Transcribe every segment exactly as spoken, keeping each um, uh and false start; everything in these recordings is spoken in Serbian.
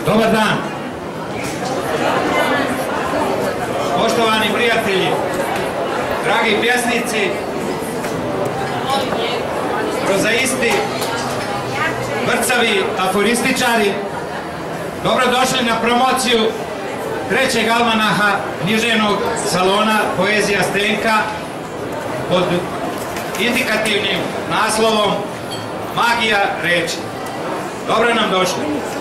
Dobar dan. Poštovani prijatelji, dragi pjesnici, prozaisti, vrcavi aforističari, dobrodošli na promociju trećeg almanaha književnog salona Poezija Stenka pod indikativnim naslovom Magija reči. Dobro nam došli.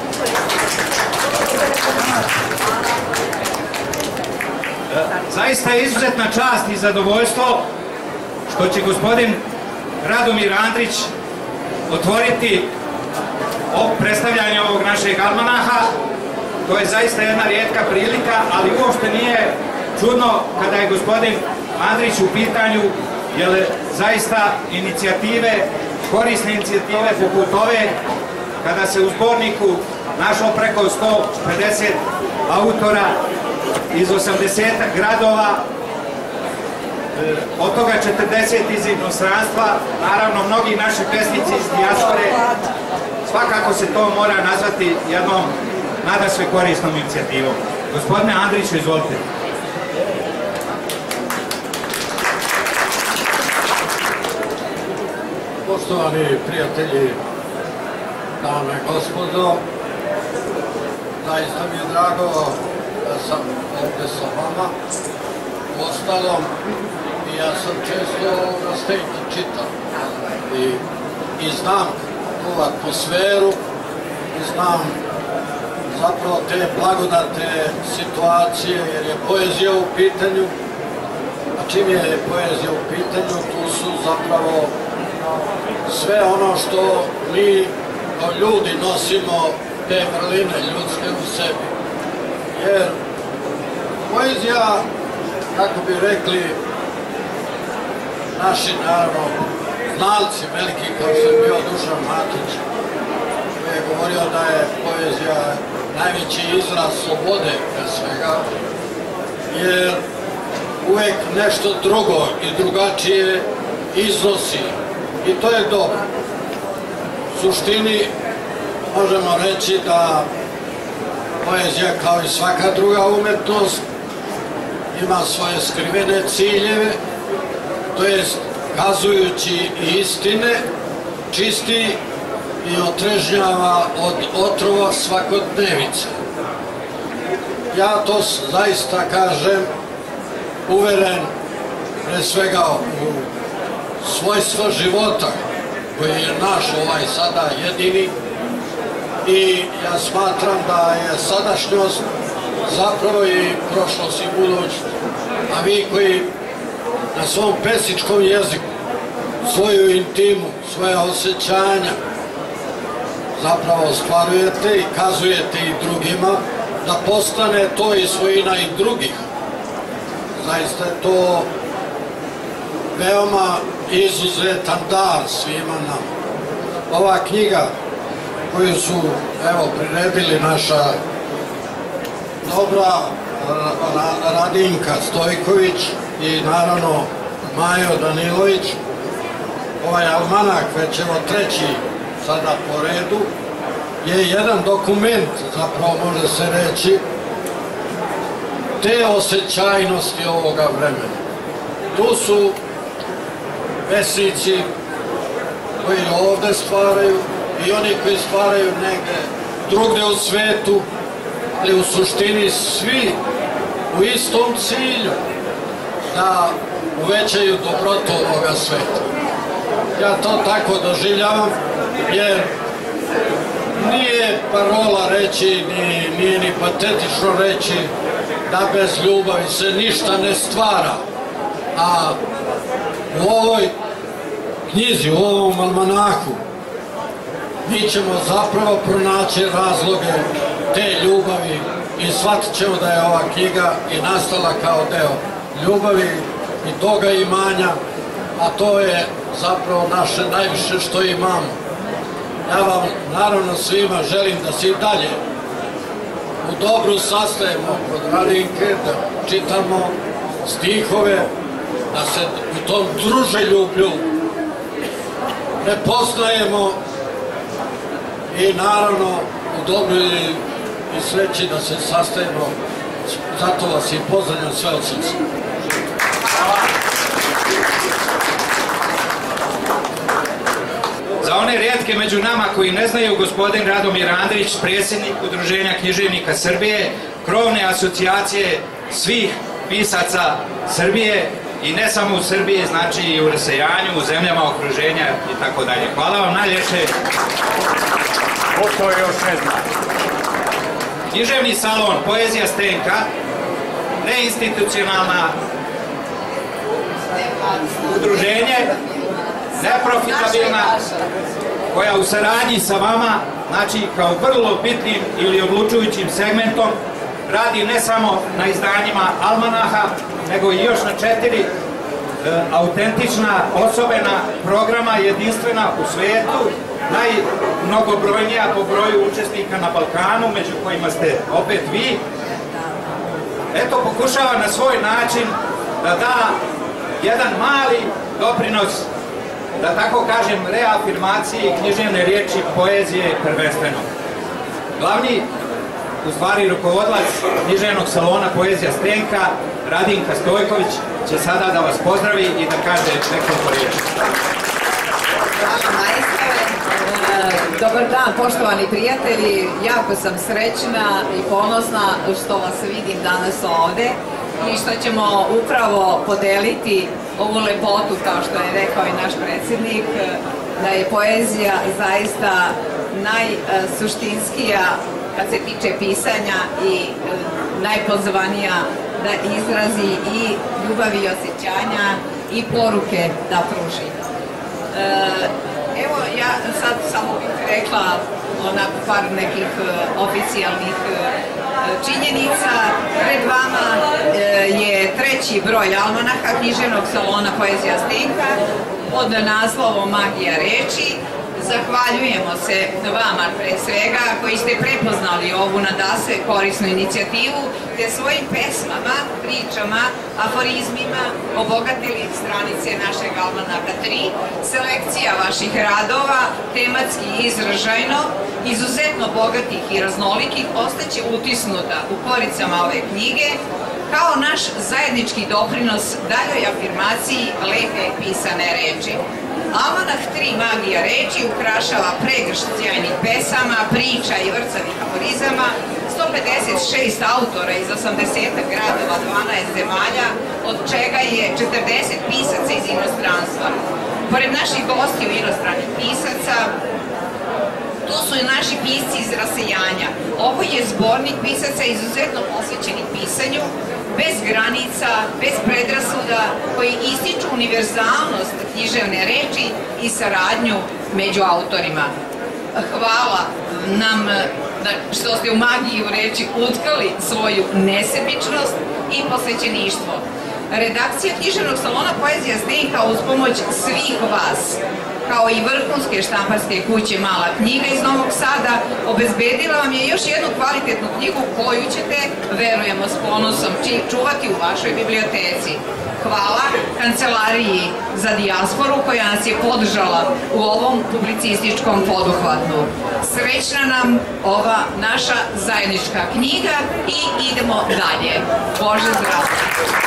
Zaista je izuzetna čast i zadovoljstvo što će gospodin Radomir Andrić otvoriti predstavljanje ovog našeg almanaha. To je zaista jedna rijetka prilika, ali uopšte nije čudno kada je gospodin Andrić u pitanju, jer zaista inicijative, korisne inicijative poput ove, kada se u zborniku našlo preko sto pedeset autora iz osamdeset gradova, od toga četrdeset iz inostranstva, naravno mnogi naši pesnici iz dijaspore, svakako se to mora nazvati jednom nadasve korisnom inicijativom. Gospodine Andriću, izvolite. Poštovani prijatelji, dame i gospodo, zaista mi je drago da sam ovdje sa vama. Uostalom, i ja sam često na Stenki čitam i, i znam tu atmosferu i znam zapravo te blagodate situacije, jer je poezija u pitanju, a čim je poezija u pitanju, tu su zapravo sve ono što mi kao ljudi nosimo, te vrline ljudske u sebi. Jer poezija, kako bi rekli naši, naravno, znalci veliki kao što je bio Dušan Matić, koji je govorio da je poezija najveći izraz slobode pre svega, jer uvek nešto drugo i drugačije iznosi i to je dobro. U suštini možemo reći da poezija, kao i svaka druga umetnost, ima svoje skrivene ciljeve, to jest kazujući istine, čisti i otrežnjava od otrova svakodnevice. Ja to zaista kažem uveren pre svega u svojstva života koji je naš ovaj sada jedini, i ja smatram da je sadašnjost zapravo i prošlost i budućnost. A vi koji na svom pesničkom jeziku svoju intimu, svoje osjećanja zapravo ostvarujete i kazujete i drugima, da postane to i svojina i drugih. Zaista je to veoma izuzetan dar svima nam. Ova knjiga koju su, evo, priredili naša dobra Radinka Stojković i naravno Majo Danilović, ovaj almanak, već evo treći sada po redu, je jedan dokument, zapravo može se reći, te osjećajnosti ovoga vremena. Tu su pesnici koji ovde stvaraju i oni koji stvaraju negde drugde u svetu, ali u suštini svi u istom cilju, da uvećaju dobrotu ovoga sveta. Ja to tako doživljavam, jer nije parola reći, nije ni patetično reći da bez ljubavi se ništa ne stvara. A u ovoj knjizi, u ovom almanahu, mi ćemo zapravo pronaći razloge te ljubavi i shvatit ćemo da je ova knjiga i nastala kao deo ljubavi i toga imanja, a to je zapravo naše najviše što imamo. Ja vam naravno svima želim da se i dalje u dobru sastajemo kod Radinke, da čitamo stihove, da se u tom druželjublju prepoznajemo i naravno u dobroj i sreći da se sastajemo. Zato vas i pozdravljam sve od srca. Za one rijetke među nama koji ne znaju, gospodin Radomir Andrić, predsjednik Udruženja književnika Srbije, krovne asocijacije svih pisaca Srbije i ne samo u Srbiji, znači i u rasejanju, u zemljama okruženja i tako dalje. Hvala vam najljepše. Ko to još ne zna? Književni salon Poezija Stenka, neinstitucionalna udruženje, neprofitabilna, koja u saradnji sa vama, znači kao vrlo bitnim ili odlučujućim segmentom, radi ne samo na izdanjima almanaha, nego i još na četiri e, autentična, osobena programa, jedinstvena u svetu, najmnogobrojnija po broju učesnika na Balkanu, među kojima ste opet vi. Eto, pokušava na svoj način da da jedan mali doprinos, da tako kažem, reafirmaciji književne riječi, poezije prvenstveno. Glavni, u stvari rukovodilac književnog salona Poezija Stenka, Radinka Stojković, će sada da vas pozdravi i da kaže nekoliko riječi. Hvala majstore. Dobar dan, poštovani prijatelji. Jako sam srećna i ponosna što vas vidim danas ovde i što ćemo upravo podeliti ovu lepotu, kao što je rekao i naš predsjednik, da je poezija zaista najsuštinskija kad se tiče pisanja i najpozvanija da izrazi i ljubavi i osjećanja i poruke da pruži. Evo, ja sad samo bih rekla onako par nekih oficijalnih činjenica. Pred vama je treći broj almanaha književnog salona Poezija Stenka pod naslovom Magija reči. Zahvaljujemo se vama pre svega koji ste prepoznali ovu nadasve korisnu inicijativu te svojim pesmama, pričama, aforizmima obogatili stranice našeg almanaha tri, selekcija vaših radova, tematski i izražajno, izuzetno bogatih i raznolikih, ostaće utisnuta u koricama ove knjige kao naš zajednički doprinos daljoj afirmaciji lepe pisane reči. Almanah tri Magija reči ukrašava pregršt sjajnih pesama, priča i vrcavih aforizama, sto pedeset šest autora iz osamdeset gradova, dvanaest zemalja, od čega je četrdeset pisaca iz inostranstva. Pored naših gostiju inostranih pisaca, tu su i naši pisci iz rasejanja. Ovo je zbornik pisaca izuzetno posvećenih pisanju, bez granica, bez predrasuda, koji ističu univerzalnost književne reči i saradnju među autorima. Hvala nam što ste u magiju reči utkali svoju nesebičnost i posvećeništvo. Redakcija književnog salona Poezija Stenka uz pomoć svih vas, kao i vrhunske štamparske kuće Mala knjiga iz Novog Sada, obezbedila vam je još jednu kvalitetnu knjigu koju ćete, verujemo s ponosom, čuvati u vašoj biblioteci. Hvala Kancelariji za dijasporu koja nas je podržala u ovom publicističkom poduhvatu. Srećna nam ova naša zajednička knjiga i idemo dalje. Bože zdravlje!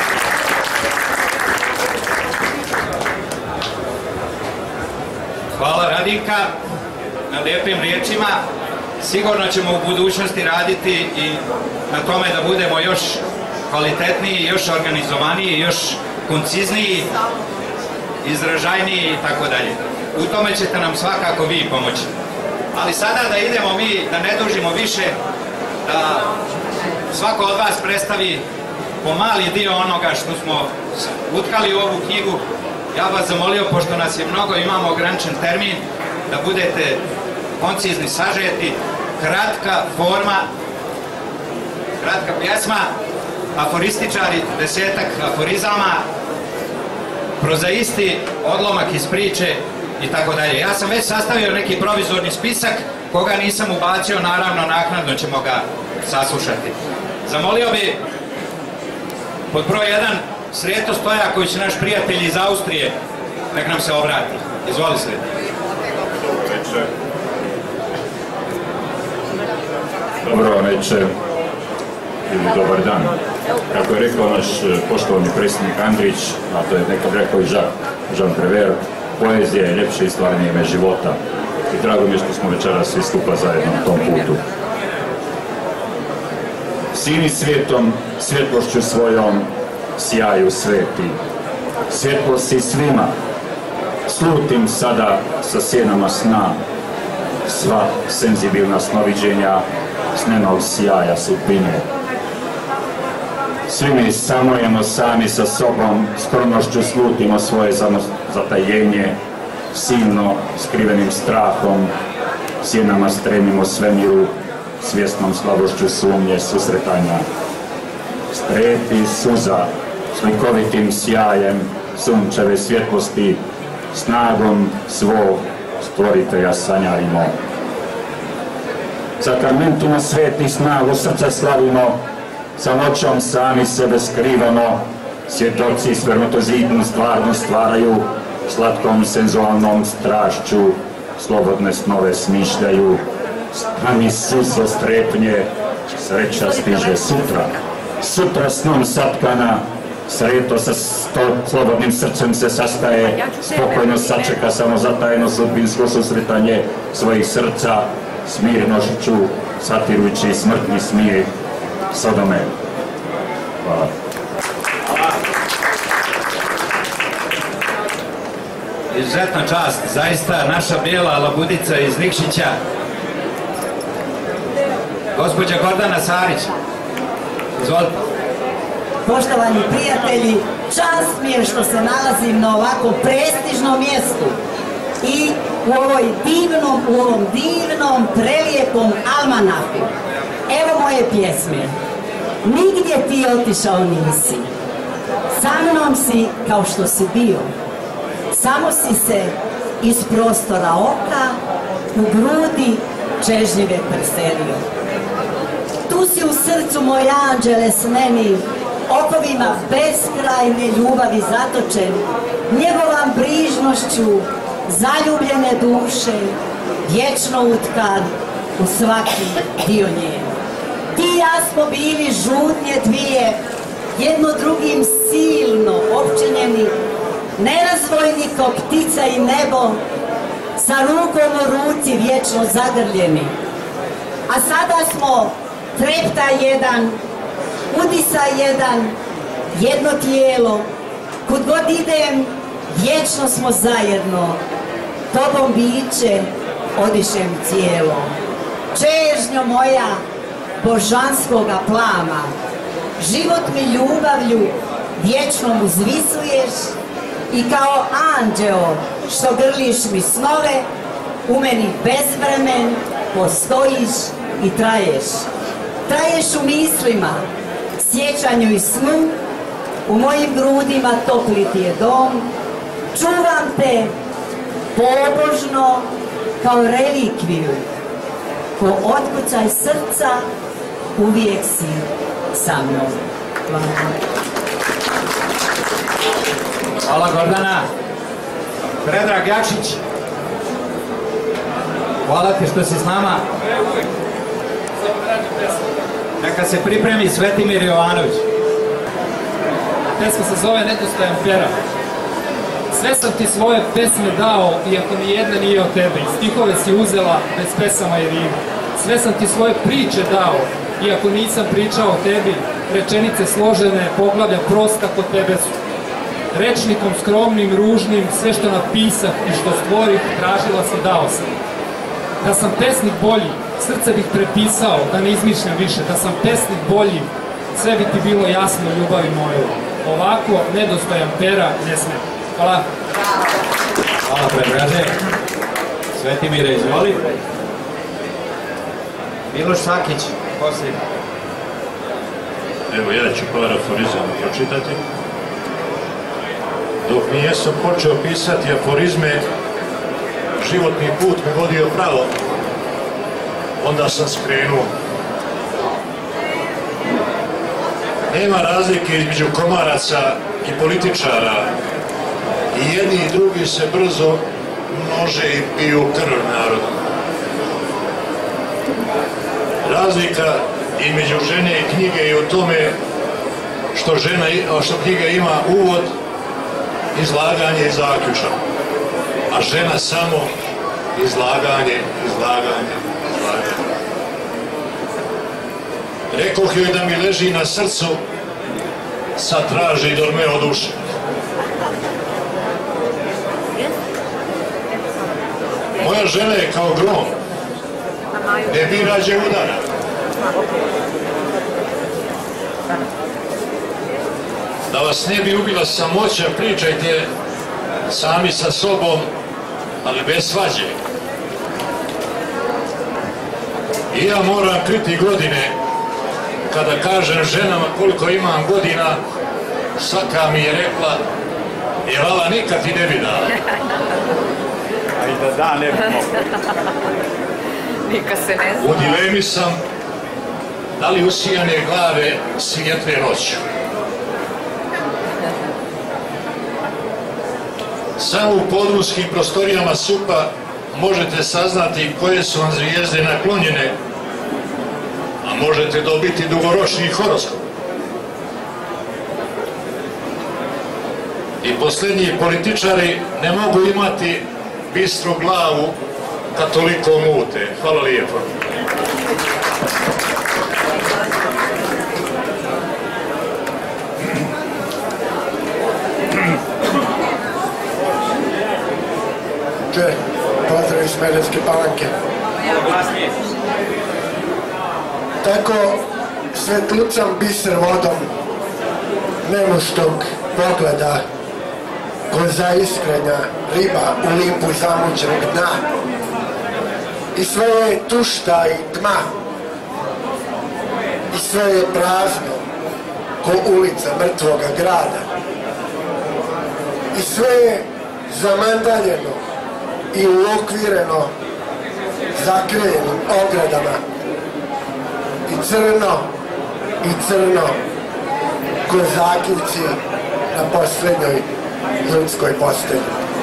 Hvala Radinka na lijepim riječima. Sigurno ćemo u budućnosti raditi i na tome da budemo još kvalitetniji, još organizovaniji, još koncizniji, izražajniji i tako dalje. U tome ćete nam svakako vi pomoći. Ali sada da idemo mi, da ne dužimo više, da svako od vas predstavi po mali dio onoga što smo utkali u ovu knjigu. Ja vas zamolio, pošto nas je mnogo, imamo ograničen termin, da budete koncizni, sažeti, kratka forma, kratka pjesma, aforističari, desetak aforizama, prozaisti, odlomak iz priče i tako dalje. Ja sam već sastavio neki provizorni spisak, koga nisam ubacio, naravno naknadno ćemo ga saslušati. Zamolio bi pod broj jedan Sreto Stojaković, naš prijatelj iz Austrije, nek nam se obrati. Izvoli, Sreto. Dobro večer ili dobar dan. Kako je rekao naš poštovani predsjednik Andrić, a to je nekad rekao i Jean Prévert, poezija je ljepše i stvarnije ime života. I drago mi je što smo večeras svi skupa zajedno na tom putu. Sini svijetom, svjetlošću svojom, sjaju sveti. Svjetlo si svima, slutim sada sa sjenama sna. Sva senzibilna snoviđenja snenog sjaja sudbine. Svi mi samojemo sami sa sobom, skromnošću slutimo svoje zatajenje, silno skrivenim strahom, sjenama stremimo svemiru, svjesnom slabošću sumnje susretanja. Strepi suza, slikovitim sjajem sunčeve svjetlosti, snagom svog stvoritelja sanjarimo. Za karmentuma svetih snagu srca slavimo, sa noćom sami sebe skrivamo, svjedoci spermatozidnu stvarnost stvaraju, slatkom senzualnom strašću slobodne snove smišljaju. Stani suso strepnje, sreća stiže sutra, sutra snom satkana, sreto sa slobodnim srcem se sastaje, spokojno sačeka samo zatajeno sudbinsko susretanje svojih srca, smirnošću satirujući smrtni smijeh Sodome. Hvala. Izuzetna čast, zaista naša bijela labudica iz Nikšića, gospođa Gordana Sarić. Izvolite. Poštovani prijatelji, čast mi je što se nalazim na ovako prestižnom mjestu i u ovoj divnom, u ovom divnom, prelijepom almanahu. Evo moje pjesme. Nigdje ti otišao nisi, sa mnom si kao što si bio, samo si se iz prostora oka u grudi čežnjive preselio. Tu si u srcu moj anđele sneni, okovima beskrajne ljubavi zatočen, njegovom brižnošću zaljubljene duše, vječno utkan u svaki dio nje. Ti i ja smo bili žutnje dvije, jedno drugim silno opčinjeni, nerazvojni ko ptica i nebo, sa rukom u ruci vječno zagrljeni. A sada smo trepta jedan, udisa jedan, jedno tijelo, kud god idem, vječno smo zajedno, tobom biće odišem cijelo. Čežnjo moja božanskoga plama, život mi ljubavlju vječnom uzvisuješ i kao anđeo što grliš mi snove, u meni bezvremen postojiš i traješ. Traješ u mislima, sjećanju i snu, u mojim grudima topli ti je dom, čuvam te pobožno kao relikviju, ko otkucaj srca uvijek si sa mnom. Hvala. Hvala Gordana. Predrag Jakšić, hvala ti što si s nama. Neka se pripremi Svetimir Jovanović. Pesma se zove Nedostajan pera. Sve sam ti svoje pesme dao, iako ni jedna nije od tebe. Stihove si uzela bez pesama i rima. Sve sam ti svoje priče dao, iako nisam pričao o tebi. Rečenice složene, poglavlja prosta kod tebe su. Rečnikom skromnim, ružnim, sve što napisah i što stvorih, tražila si, dao sam. Da sam pesnik bolji, srce bih prepisao, da ne izmišljam više. Da sam pesnik bolji, sve bi ti bilo jasno, ljubavi moju. Ovako, nedostojan pera, ne smem. Hvala. Hvala Predraže. Svetimire, izvoli. Miloš Sakić, posljedno. Evo, ja ću par aforizama pročitati. Dok nijesam počeo pisati aforizme, životni put me vodio pravo. Onda sam skrenuo. Nema razlike između komaraca i političara. I jedni i drugi se brzo množe i piju krv naroda. razlika između žene i knjige je u tome što, žena, što knjiga ima uvod, izlaganje i zaključak, a žena samo izlaganje, izlaganje, izlaganje. Rekoh joj da mi leži na srcu, sad traži dorme od duše. Moja žena je kao grom, ne bira gdje udara. Da vas ne bi ubila samoća, pričajte sami sa sobom, ali bez svađe. I ja moram kriti godine, kada kažem ženama koliko imam godina, svaka mi je rekla, jer ova nikad ti ne bi dala. A i da da, ne bi mogu. Nikad se ne zna. U dilemi sam, da li usijane glave svijetle noću. Samo u podrumskim prostorijama S U P-a možete saznati koje su vam zvijezde naklonjene, a možete dobiti dugoročni horoskop. I posljednji političari ne mogu imati bistru glavu kad toliko mute. Hvala lijepo. Če, pozdrav iz Smederevske Palanke. Tako svetlucam biser vodom nemuštog pogleda ko zaiskrenja riba u limpu zamućenog dna. I sve je tušta i tma. I sve je prazno ko ulica mrtvoga grada. I sve je zamandaljeno i uokvireno zakrivljenim ogradama. I crno, i crno ko zakivci na posljednjoj ljudskoj postelji.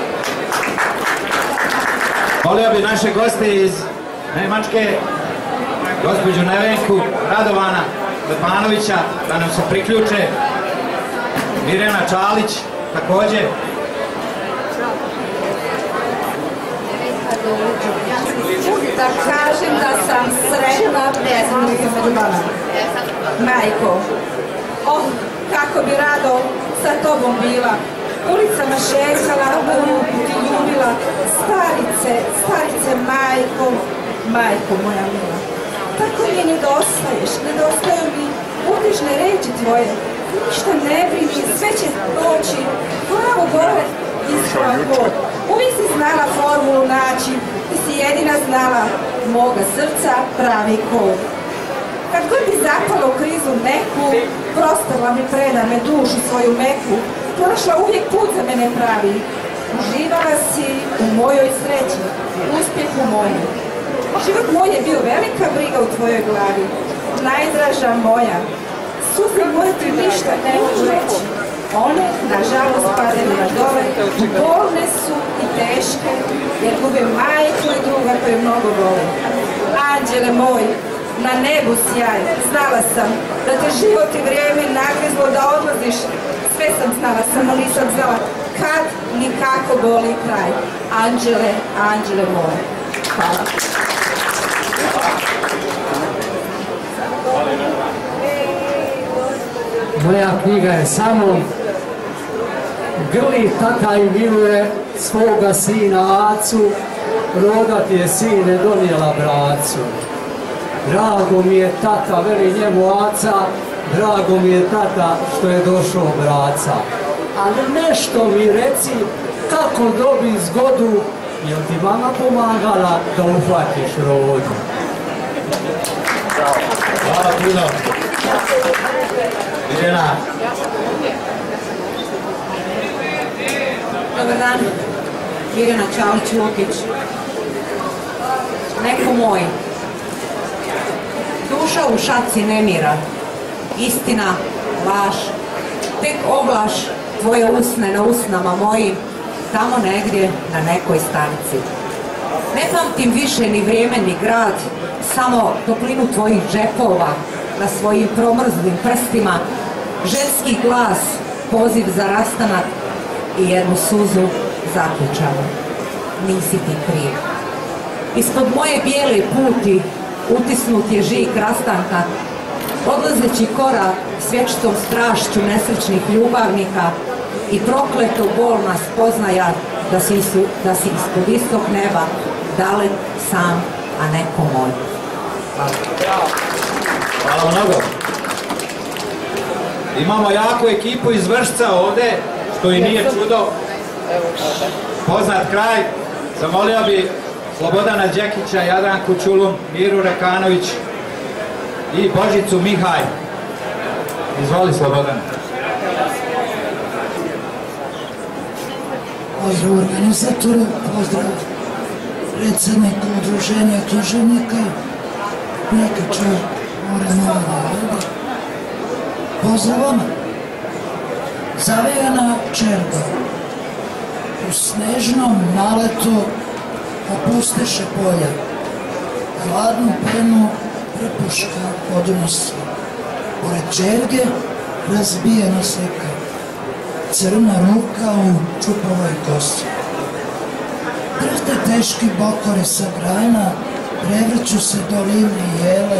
Volio bi naše goste iz Nemačke, gospođu Nevenku Radovana Lepanovića, da nam se priključe. Mirjana Čalić, također. Da kažem da sam sretna predsjednika među vama. Majko, oh, kako bi rado sa tobom bila. Ulicama šetala, ti ljubila, starice, starice, majko, majko moja mila. Tako mi nedostaješ, nedostaju mi utižne reči tvoje. Ništa ne brini, sve će doći, glavo gore, iskora god. Uvijek si znala formulu naći, ti si jedina znala moga srca pravi kod. Kad god bi zapala u krizu neku, prostala mi preda me dušu svoju meku, prošla uvijek put za mene pravi. Uživala si u mojoj sreći, uspjehu moju. Život moj je bio velika briga u tvojoj glavi, najdraža moja. Suze moje ti ništa ne mogu reći. One, nažalost, padaju na dole, bolne su i teške, jer gube majku i druga koju mnogo vole. Anđele moj, na nebu sjaj, znala sam da te život i vrijeme nagrizlo da odlaziš. Sve sam znala, samo nisam znala kad ni kako boli kraj. Anđele, anđele moje. Hvala. Moja knjiga je samo grli tata i miluje svoga sina Acu, roda ti je sine donijela bracu. Drago mi je tata, veli njemu Aca, drago mi je tata što je došao braca. Ali nešto mi reci kako dobi zgodu, jel ti mama pomagala da uhvatiš rodu? Hvala puno. Mirjana. Dobar dan, Mirjana Čalić-Lukić. Neko moj, duša u šaci nemira, istina, laž, tek oglaš tvoje usne na usnama mojim, tamo negdje na nekoj stanici. Ne pamtim više ni vrijeme ni grad, samo toplinu tvojih džepova na svojim promrzlim prstima, ženski glas, poziv za rastanak i jednu suzu zaključava. Nisi ti kriv. Ispod moje bijele puti utisnut je žig rastanka, odlazeći korak s vječitom strašću nesrećnih ljubavnika i prokleto bolna spoznaja da si, su, da si ispod istog neba dalek sam, a neko moj. Hvala. Hvala mnogo. Imamo jaku ekipu iz Vršca ovde, što i nije čudo. Poznat kraj. Zamolio bi Slobodana Đekića, Jadranku Čulum, Miru Rekanović i Božicu Mihaj. Izvoli, Slobodan. Pozdrav organizatoru, pozdrav predsjedniku udruženja književnika, Nikača Morenova ovdje. Pozdrav vama. Zavijana čerka u snežnom naletu opusteše polja, hladnu penu prepuška odnosi. Pored čerge razbijena slika, crna ruka u čupovoj kosi. Drhte teški bokori sa grana, prevrću se doline i jele,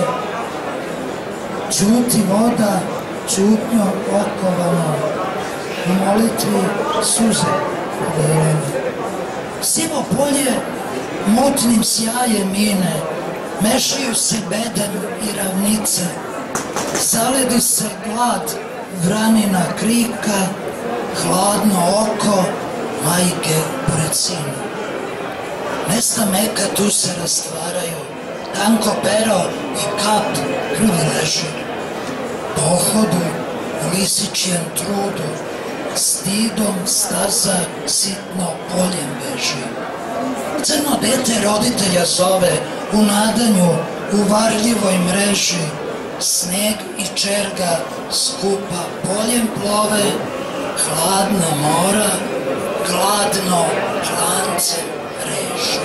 čuti voda, čutnjo okovana, u molitvi suze podelene. Sivo polje mutnim sjajem mine, mešaju se beden i ravnice, zaledi se glad, vranina krika, hladno oko majke pored sina. Mesta meka tu se rastvaraju, tanko pero i kap krvi leži. Pohodu u lisičijem trudu, stidom staza sitno poljem beži. Crno dete roditelja zove, u nadanju, u varljivoj mreži, sneg i čerga skupa poljem plove, hladna mora, gladno klance reži.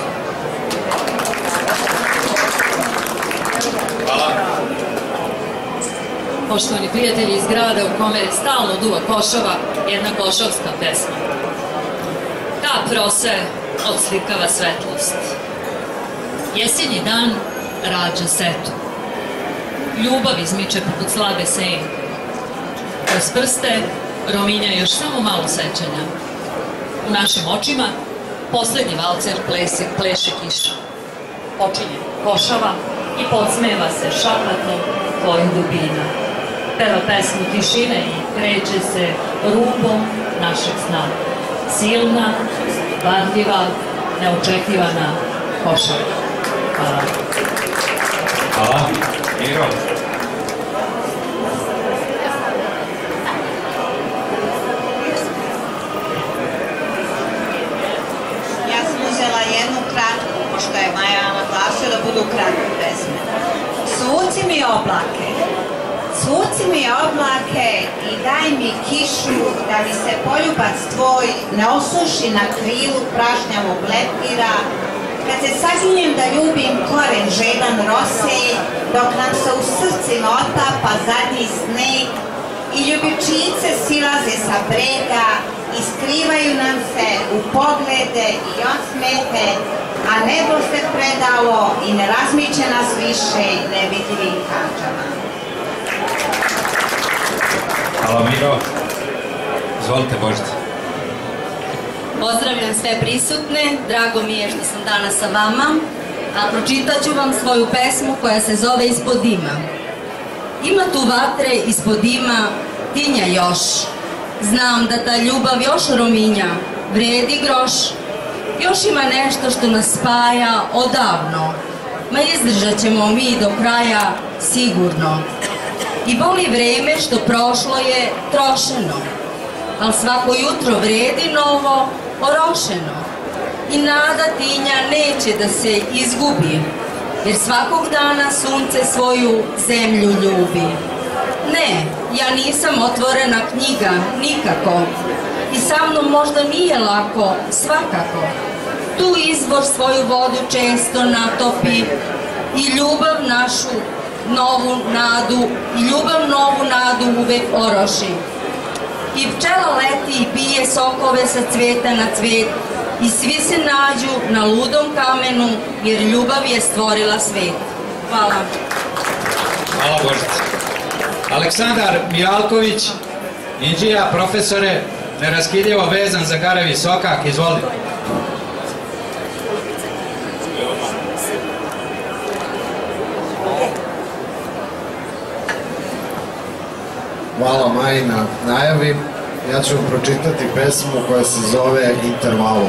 Hvala. Poštovani prijatelji iz grada u kome stalno duva košava, jedna košovska pesma. Ta prose odslikava svetlost. Jesenji dan rađa setu. Ljubav izmiče poput slabe senke. Kroz prste rominja još samo malo sećanja. U našim očima poslednji valcer plese, pleše kiša. Počinje košava i podsmeva se šapatom tvojih dubina. Peva pesmu tišine i kreće se rubom našeg sna. Silna, varljiva, neočekivana košava. Hvala. Hvala. Miro. Ja sam uzela jednu kratku, pošto je Maja naglasila da budu kratke pesme. Svuci mi oblake, svuci mi oblake i daj mi kišu da mi se poljubac tvoj ne osuši na krilu prašnjavog leptira, kad se saginjem da ljubim koren žedan rose, dok nam se u srcima otapa zadnji sneg i ljubičice silaze sa brega i skrivaju nam se u poglede i osmehe, a nebo se predalo i ne razmiče nas više nevidljivim kačama. Hvala, Miro. Izvolite, Božice. Pozdravljam sve prisutne, drago mi je što sam danas sa vama, a pročitat ću vam svoju pesmu koja se zove Ispod dima. Ima tu vatre ispod dima, tinja još. Znam da ta ljubav još rominja, vredi groš. Još ima nešto što nas spaja odavno, ma izdržat ćemo mi do kraja sigurno. I boli vreme što prošlo je trošeno, al svako jutro vredi novo, orošeno. I nada tinja neće da se izgubi, jer svakog dana sunce svoju zemlju ljubi. Ne, ja nisam otvorena knjiga, nikako. I sa mnom možda nije lako, svakako. tu izvor svoju vodu često natopi i ljubav našu novu nadu, i ljubav novu nadu uvek oroši. I pčela leti i pije sokove sa cveta na cvet, i svi se nađu na ludom kamenu, jer ljubav je stvorila svet. Hvala. Hvala Božice. Aleksandar Mijalković, Inđija, profesore, neraskidivo vezan za Garevi sokak, izvoli. Hvala Maji na najavi. Ja ću vam pročitati pesmu koja se zove Intervalum.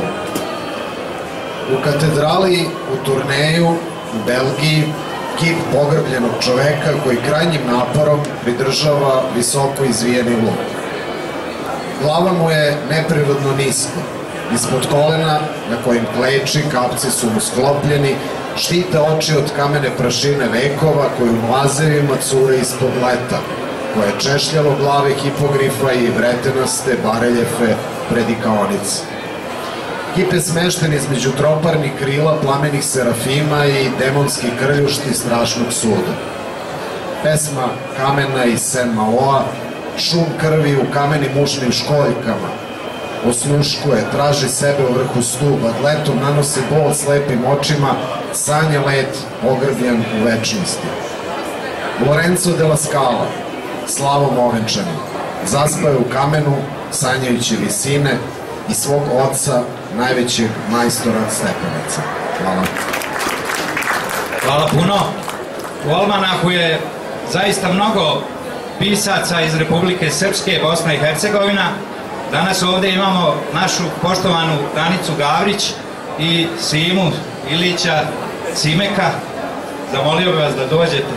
U katedrali u Turneju u Belgiji kip pogrbljenog čoveka koji krajnjim naporom pridržava visoko izvijeni luk. Glava mu je neprirodno niska. Ispod kolena na kojim kleči, kapci su mu sklopljeni, štite oči od kamene prašine vekova koju u lazevima cure ispod leta, koje češljalo glave hipogrifa i vretenaste bareljefe predikaonice. Kip je smešten između troparnih krila plamenih serafima i demonskih krljušti strašnog suda. Pesma Kamena iz Saint-Maloa, šum krvi u kamenim ušnim školjkama, osluškuje, traži sebe u vrhu stuba, letom nanosi bol slepim očima, sanja let ogrbljen u večnosti. Lorenzo de la Scala, slavom ovenčanim, zaspaje u kamenu, sanjajući visine i svog oca, najvećeg majstora stepenica. Hvala. Hvala puno. U Almanahu je zaista mnogo pisaca iz Republike Srpske, Bosna i Hercegovina. Danas ovdje imamo našu poštovanu Danicu Gavrić i Simu Ilića Simeka. Zamolio bih vas da dođete.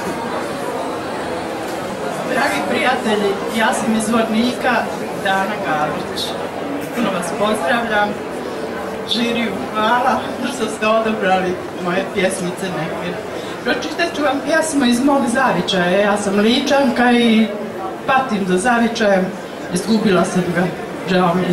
Dragi prijatelji, ja sam iz Zvornika, Dana Gavrić. Puno vas pozdravljam. Žiriju, hvala što ste odobrali moje pjesmice neke. Pročitat ću vam pjesmu iz mog zavičaja. Ja sam Ličanka i patim za zavičajem. Izgubila sam ga, žao mi je.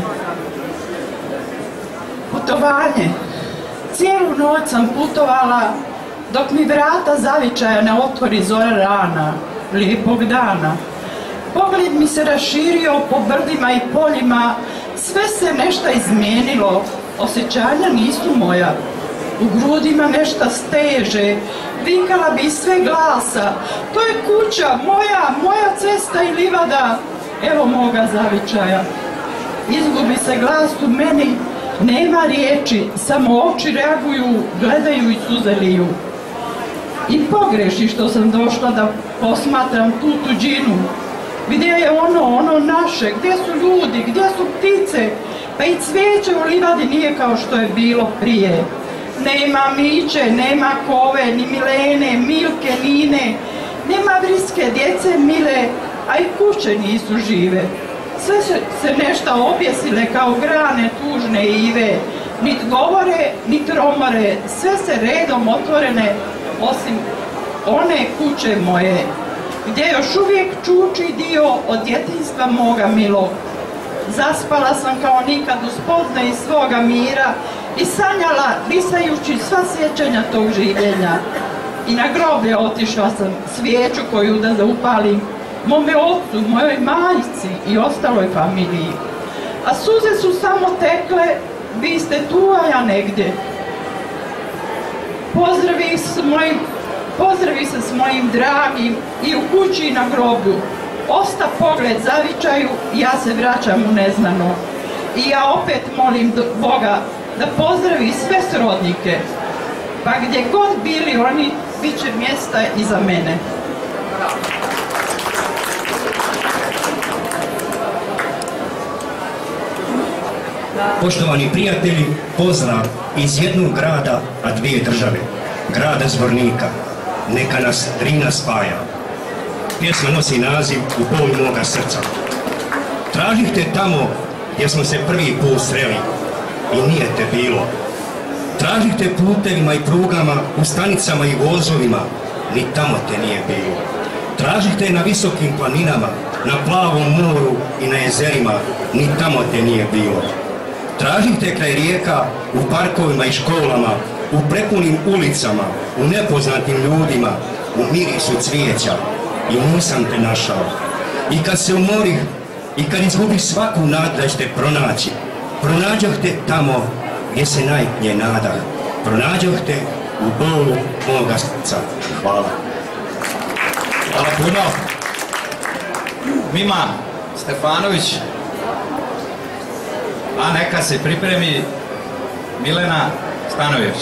Putovanje. Cijelu noć sam putovala dok mi vrata zavičaja ne otvori zora rana, lijepog dana. Pogled mi se raširio po brdima i poljima, sve se nešto izmijenilo, osjećanja nisu moja. U grudima nešto steže, vikala bi sve glasa, to je kuća, moja, moja cesta i livada, evo moga zavičaja. Izgubi se glas u meni, nema riječi, samo oči reaguju, gledaju i suze liju. I pogreši što sam došla da posmatram tu tuđinu. Gdje je ono, ono naše, gdje su ljudi, gdje su ptice, pa i cvijeće u livadi nije kao što je bilo prije. Nema Miće, nema Kove, ni Milene, Milke, Nine, nema vriske djece mile, a i kuće nisu žive. Sve se nešto objesile kao grane tužne ive, nit govore, nit romore, sve se redom otvorene, osim one kuće moje, gdje još uvijek čuči dio od djetinjstva moga milog. Zaspala sam kao nikad uz spoznaj svoga mira i sanjala, risajući sva sjećanja tog življenja. I na groblje otišla sam svijeću koju da zaupalim mome ocu, mojoj majci i ostaloj familiji. A suze su samo tekle, vi ste tu, a ja negdje. Pozdravi s mojim Pozdravi se s mojim dragim i u kući i na groblju. Osta pogled zavičaju, ja se vraćam u neznano. I ja opet molim Boga da pozdravi sve srodnike. Pa gdje god bili oni, bit će mjesta i za mene. Poštovani prijatelji, pozdrav iz jednog grada, a dvije države. Grada Zvornika. Neka nas Drina spaja. Pjesma nosi naziv U boli moga srca. Tražih te tamo gdje smo se prvi put sreli i nije te bilo. Tražih te putevima i prugama, u stanicama i vozovima, ni tamo te nije bilo. Tražih te na visokim planinama, na plavom moru i na jezerima, ni tamo te nije bilo. Tražite kraj rijeka, u parkovima i školama, u prepunim ulicama, u nepoznatim ljudima, u mirisu cvijeća i nisam te našao. I kad se umorih, i kad izgubiš svaku nadu da ćete pronaći, pronađoh te tamo gdje se najpnje nadah, pronađoh te u bolu moga srca. Hvala. Hvala puno. Mima Stefanović, a neka se pripremi Milena Stanojević.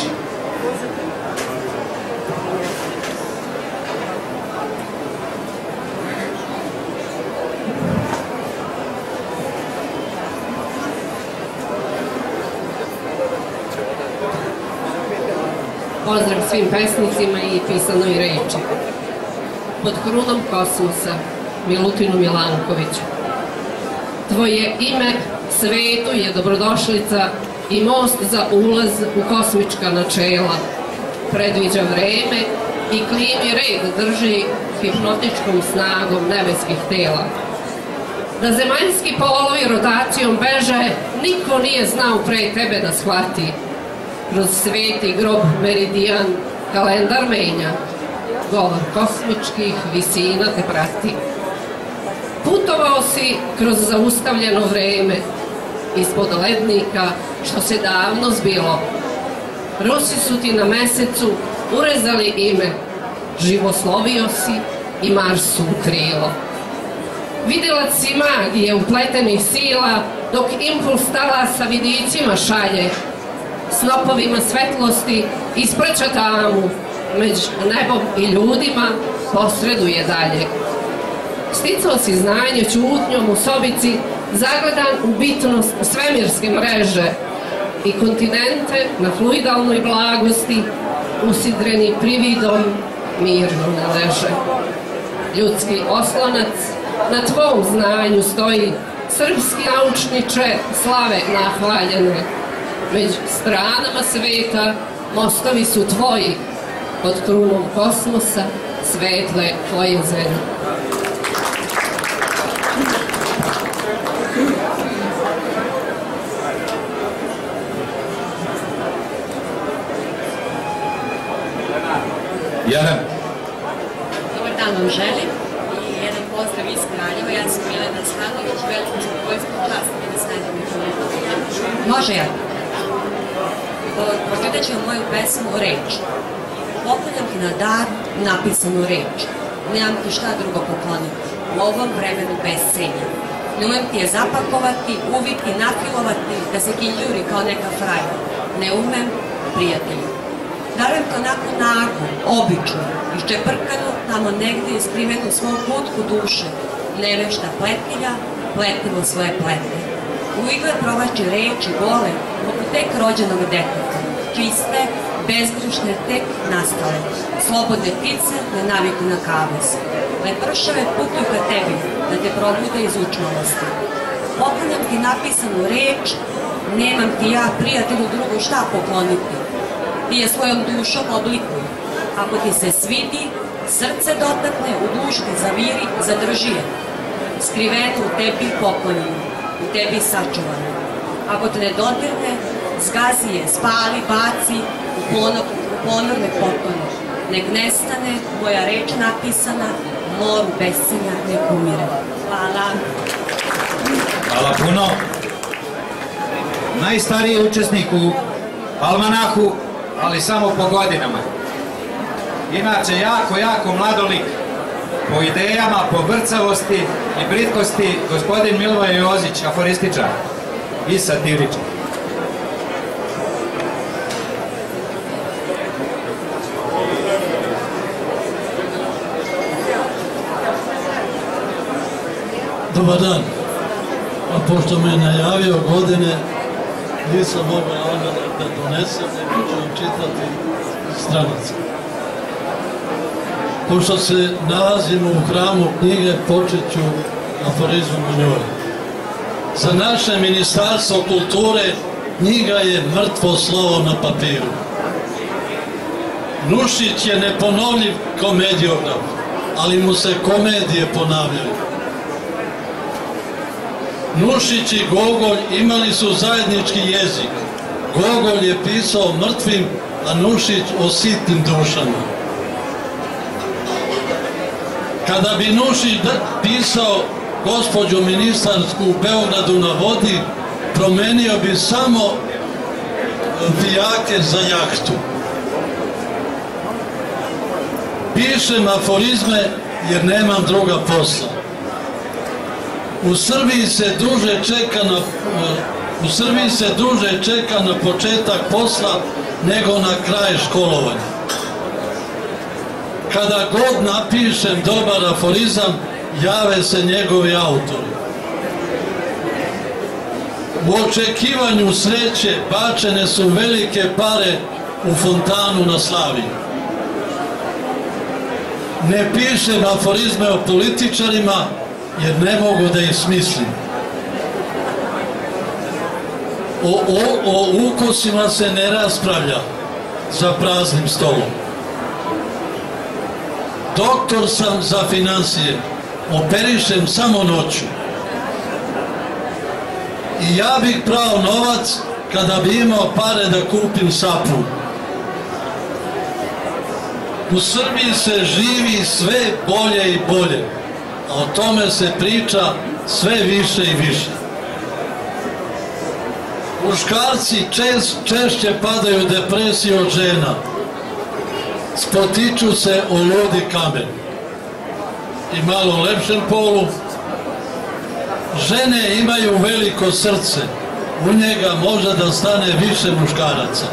Pozdrav svim pesnicima i pisanoj reči. Pod krunom kosmosa, Milutinu Milankoviću. Tvoje ime svetu je dobrodošlica i most za ulaz u kosmička načela. Predviđa vreme i klimi red drži hipnotičkom snagom nebeskih tela. Da zemaljski polovi rotacijom beže, niko nije znao pre tebe da shvati. Kroz sveti grob meridijan kalendar menja, govor kosmičkih visina te prati. Putovao si kroz zaustavljeno vreme, ispod lednika što se davno zbilo. Rusi su ti na mesecu urezali ime, živoslovio si i Marsu u krilo. Vidilac si magije upletenih sila, dok impuls talasa vidićima šalje, snopovima svetlosti ispreća tamu, među nebom i ljudima posreduje dalje. Sticao si znanje ćutnjom u sobici, zagledan u bitnost svemirske mreže i kontinente na fluidalnoj blagosti, usidreni prividom, mirno ne leže. Ljudski oslonac na tvom znanju stoji, srpski naučniče slave nahvaljene. Među stranama sveta mostovi su tvoji, pod krunom kosmosa svetle tvoje zemlje. Jedan. Dobar dan vam želim i jedan pozdrav iz Kraljeva. Ja sam Milena Stanović, veliko zadovoljstvo čast mi da sredim među ljudima. Može ja? Pročitat ću moju pesmu Reč. Poklanjam ti na dar napisanu reč. Nemam ti šta drugo pokloniti u ovom vremenu bescenja. Ne umem ti je zapakovati, uviti, nafilovati, da se kinjuri kao neka fraja. Ne umem, prijatelju. Darujem to onako nagu, običnu, iščeprkanu, tamo negde iskrivenu u svom kutku duše. Nevešta pletilja, pletimo svoje plete. U igle provači reči gole, oko tek rođenog deteta. Čiste, bezgrušne, tek nastale. Slobodne ptice ne naviku na kavez. Lepršave putuju ka tebi, da te probude iz učmalosti. Poklanjam ti napisanu reč, nemam ti ja prijatelju drugu šta pokloniti. Ti je svojom dušom oblikuj. Ako ti se svidi, srce dotakne, u dušti zaviri, zadrži je. Skriveno u tebi poklonjeno, u tebi sačuvano. Ako te ne dodirne, zgazi je, spali, baci, u ponor ne potone. Nek nestane, moja reč napisana, moru bescenja nek umire. Hvala. Hvala puno. Najstariji učesnik u almanahu, ali samo po godinama. Inače, jako, jako mladolik, po idejama, po vrcavosti i britkosti, gospodin Milovoje Jozić, aforističar i satiričar. Dobar dan. A pošto me je najavio godine, nisam mogao almanak da donesem, nego ću vam čitati stranice. Pošto se nalazimo u hramu knjige, počet ću aforizmom u njoj. Za naše ministarstvo kulture knjiga je mrtvo slovo na papiru. Nušić je neponovljiv komediograf, ali mu se komedije ponavljaju. Nušić i Gogolj imali su zajednički jezik. Gogolj je pisao mrtvim, a Nušić o sitnim dušama. Kada bi Nušić pisao gospođu ministarsku u Beogradu na vodi, promenio bi samo pijake za jahtu. Pišem aforizme jer nemam druga posla. U Srbiji se duže čeka na u Srbiji se duže čeka na početak posla nego na kraj školovanja. Kada god napišem dobar aforizam, jave se njegovi autori. U očekivanju sreće bačene su velike pare u fontanu na Slaviji. Ne pišem aforizme o političarima jer ne mogu da ih smislim. O, o, o ukosima se ne raspravlja za praznim stolom. Doktor sam za financije, operišem samo noću. I ja bih prao novac kada bi imao pare da kupim sapun. U Srbiji se živi sve bolje i bolje, a o tome se priča sve više i više. Muškarci češće padaju u depresiju od žena. Spotiču se o ludi kamen. I malo lepšem polu. Žene imaju veliko srce. U njega može da stane više muškaraca.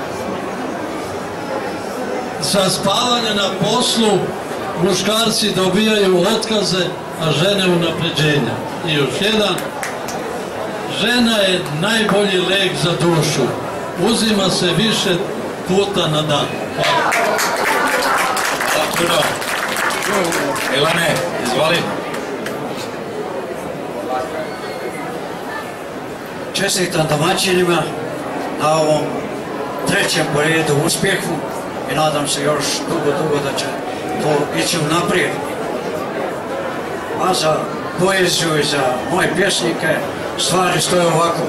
Za spavanje na poslu muškarci dobijaju otkaze, a žene unapređenja. I još jedan. Žena je najbolji lek za dušu. Uzima se više puta na dan. Hvala. Milane, izvoli. Čestitam domaćinima na ovom trećem po redu uspjehu i nadam se još dugo, dugo da će to ići u naprijed. A za poeziju i za moje pjesnike stvari stoje ovako.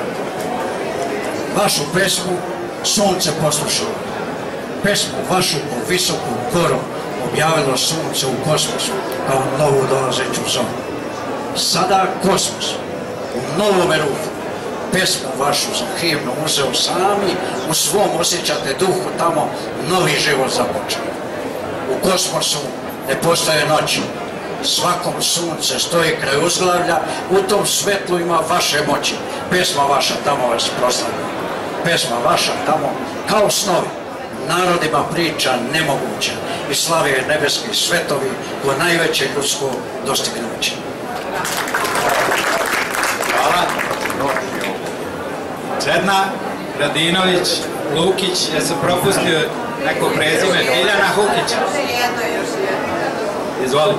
Vašu pesmu sunce poslušalo. Pesmu vašu po visoku goru objavilo sunce u kosmosu kao novu dolazeću zoru. Sada kosmos u novome ruhu pesmu vašu za himnu uzeo sami, u svom osjećate duhu tamo novi život započeo. U kosmosu ne postoje noći, svakom sunce stoji kraj uzglavlja, u tom svetlu ima vaše moći, pesma vaša tamo vas proslavlja. Pesma vaša tamo kao snovi, narodima priča nemoguća i slave nebeski svetovi ko najveće ljudsko dostignuće. Hvala. Čedna, Radinović, Lukić, ja sam propustio neko prezime, Biljana Hukić. Izvoli.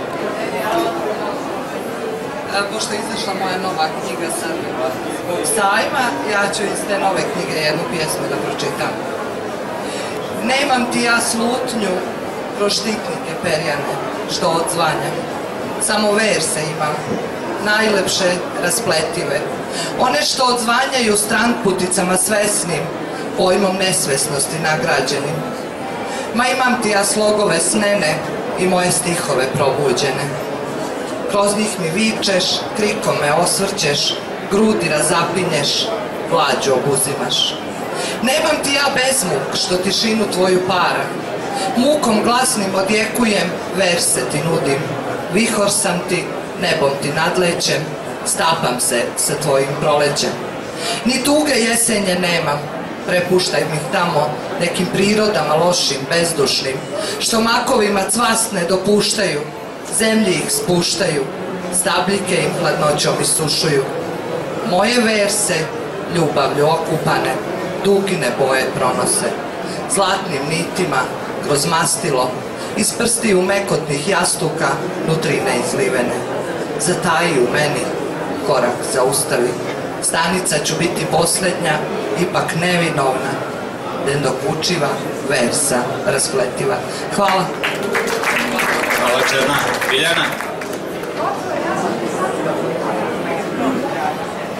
Pošto je izašla moja nova knjiga sa sajma, ja ću iz te nove knjige jednu pjesmu da pročitam. Nemam ti ja slutnju proštitnike perjane, što odzvanja. Samo verse imam, najlepše raspletive. One što odzvanjaju stranputicama svesnim, pojmom nesvesnosti nagrađenim. Ma imam ti ja slogove snene i moje stihove probuđene. Kroz njih mi vičeš, krikom me osvrćeš, grudi razapinješ, glađu obuzimaš. Nemam ti ja bezmuk što tišinu tvoju para, mukom glasnim odjekujem, verse ti nudim. Vihor sam ti, nebom ti nadlećem, stapam se sa tvojim prolećem. Ni tuge jesenje nemam, prepuštaj mi tamo nekim prirodama lošim, bezdušnim, što makovima cvast ne dopuštaju, zemlji ih spuštaju, stabljike im hladnoćom isušuju. Moje verse, ljubavlju okupane, dugine boje pronose, zlatnim nitima kroz mastilo, iz prstiju mekotnih jastuka, nutrine izlivene. Zataji u meni, korak zaustavi, stanica ću biti posljednja, ipak nevinovna, den dok učiva, versa raspletiva. Hvala. Hvala Čedna. Biljana.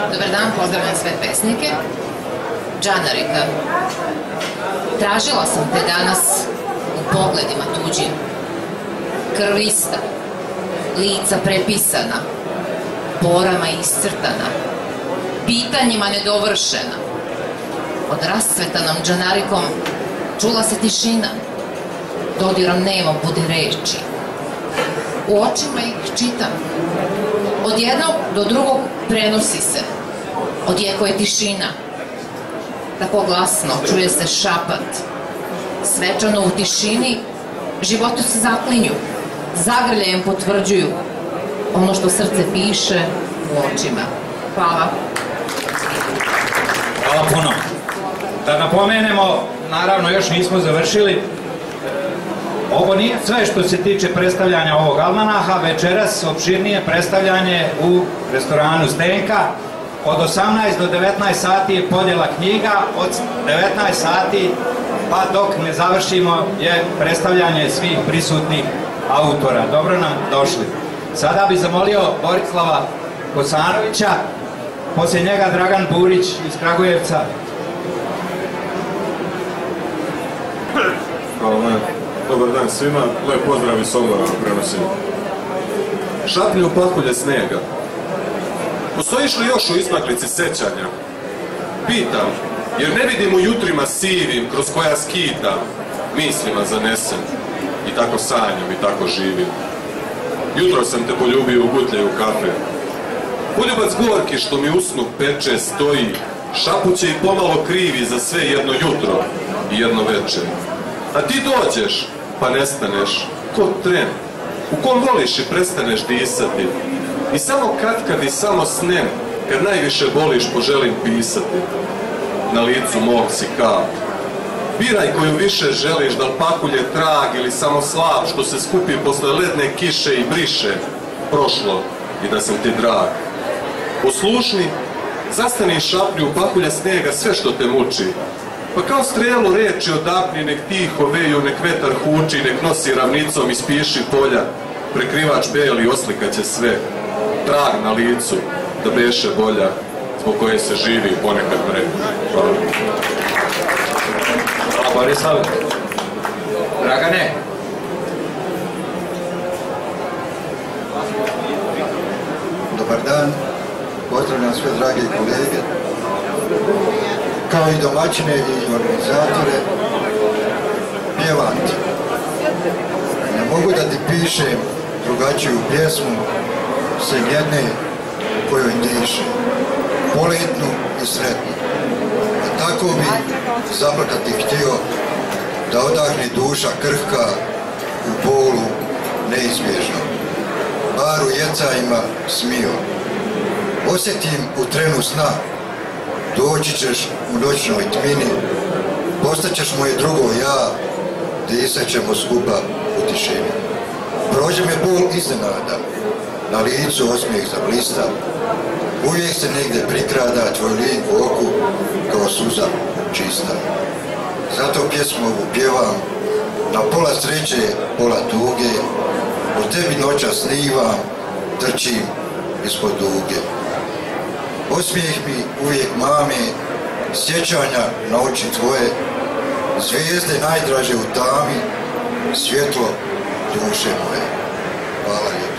Dobar dan, pozdravljam sve pesnike. Džanarika, tražila sam te danas u pogledima tuđim. Krvista, lica prepisana, porama iscrtana, pitanjima nedovršena. Od rascvetanom džanarikom čula se tišina, dodirom nevom bude reči. U očima ih čitam. Od jednog do drugog prenosi se. Odjeko je tišina. Tako glasno čuje se šapat. Svečano u tišini životu se zaklinju. Zagrljajem potvrđuju ono što srce piše u očima. Hvala. Hvala puno. Da napomenemo, naravno još nismo završili, ovo nije sve što se tiče predstavljanja ovog almanaha, večeras opširnije predstavljanje u restoranu Stenka. Od osamnaest do devetnaest sati je podjela knjiga, od devetnaest sati pa dok ne završimo je predstavljanje svih prisutnih autora. Dobro nam došli. Sada bi zamolio Borislava Kosanovića, poslije njega Dragan Burić iz Kragujevca. Hvala vam. Dobar dan svima, lijep pozdrav iz Sombora na prenosenju. Šapnju pahulje snijega. Postojiš li još u izmaklici sećanja? Pitam, jer ne vidim u jutrima sivim kroz koja skitam, mislima zanesen. I tako sanjam i tako živim. Jutro sam te poljubio u gutljaju kafe. Poljubac gorki što mi usnu peče stoji, šapuće i pomalo krivi za sve jedno jutro i jedno večer. A ti dođeš, pa nestaneš, ko tren, u kom voliš i prestaneš disati. I samo katkad i samo snem, kad najviše voliš poželim pisati. Na licu mog si kap. Biraj koju više želiš, da li pakulje trag ili samo slav što se skupi posle ledne kiše i briše prošlo i da sam ti drag. Poslušni, zastani šaplju pahulja snijega sve što te muči. Pa kao strelu reči odapni, nek tiho veju, nek vetar huči, nek nosi ravnicom, ispiši polja. Prekrivač beli oslikaće sve, trag na licu, da beše bolja, zbog koje se živi ponekad mrek. Hvala. Hvala Borislav. Dragane. Dobar dan, pozdravljam sve drage kolege, kao i domaćine i organizatore, pjevam ti. Ne mogu da ti pišem drugačiju pjesmu sem jedne kojoj dišem, poletnu i sretnu. A tako bi zaplakati htio da odahne duša krhka u bolu neizbježno. Bar u jecajima smio. Osjetim u trenu sna, doći ćeš u noćnoj tmini, postaćeš moje drugo ja, disat ćemo skupa u tišini. Prođe me bol iznenada, na licu osmijeh zablista, uvijek se negdje prikrada tvoj lik u oku kao suza čista. Zato pjesmu ovu pjevam, na pola sreće, pola tuge, o tebi noća snivam, trčim ispod duge. Osmijeh mi uvijek mame, sjećanja na oči tvoje, zvijezde najdraže u tami, svjetlo duše moje. Hvala lijepo.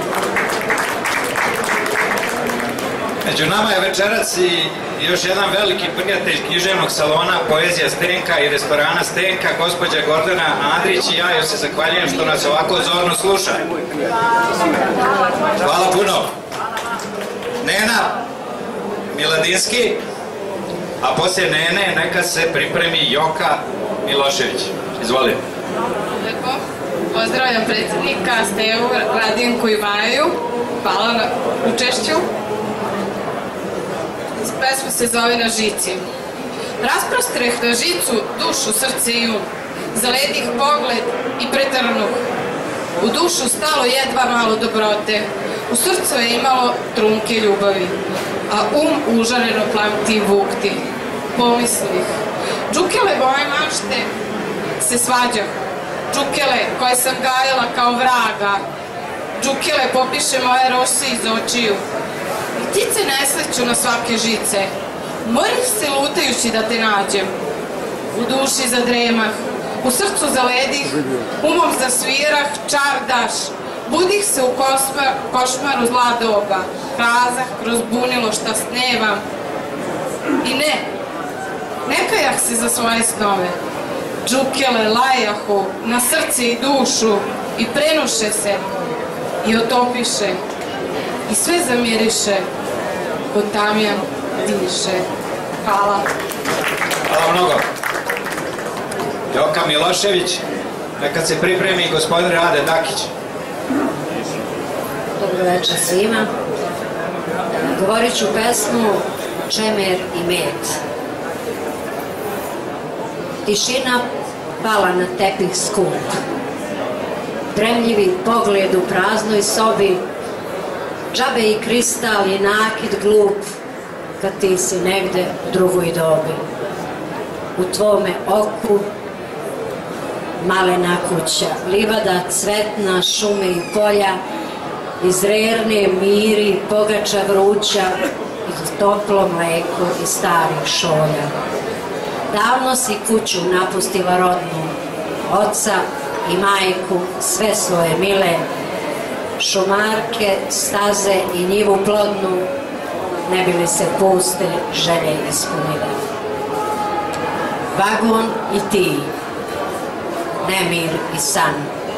Među nama je večeras i još jedan veliki prijatelj književnog salona Poezija Stenka i restorana Stenka, gospođa Gordana Andrić, i ja joj se zahvaljujem što nas ovako zorno sluša. Hvala puno. Nena Miladinski, a poslije Nene neka se pripremi Joka Milošević. Izvoli. Lepo. Pozdravljam predsjednika Stevu, Radinku i Maju. Hvala na učešću. Pesma se zove Na žici. Rasprostreh na žicu, dušu, srce i um, zaledih pogled i pretrnuh. U dušu stalo jedva malo dobrote, u srcu je imalo trunke ljubavi, a um užareno plamti i vukti. Pomislih, džukele moje mašte se svađah, džukele koje sam gajala kao vraga, džukele popiše moje rose iz očiju. I Ptice ne sleću na svake žice, morih se lutajući da te nađem. U duši zadremah, u srcu zaledih, umom zasvirah, čar daš. Budih se u košmaru zla doba, kazah kroz bunilo šta snevam. I ne, ne kajah se za svoje snove. Džukele lajahu na srce i dušu i prenuše se i otopiše i sve zamiriše, ko tamjan diše. Hvala. Hvala mnogo. Joka Milošević, neka se pripremi gospodin Rade Dakić. Dobro večer svima. Govorit ću pesmu Čemer i med. Tišina pala na tepih skup. Dremljivi pogled u praznoj sobi, džabe i kristal i nakid glup, kad ti si negde u drugoj dobi. U tvome oku malena kuća, livada cvetna, šume i polja, iz rerne miri, pogača vruća, i toplo mleko i starih šolja. Davno si kuću napustila rodnu, oca i majku, sve svoje mile, šumarke, staze i njivu plodnu, ne bi li se puste želje ispunile. Vagon i ti, nemir i san,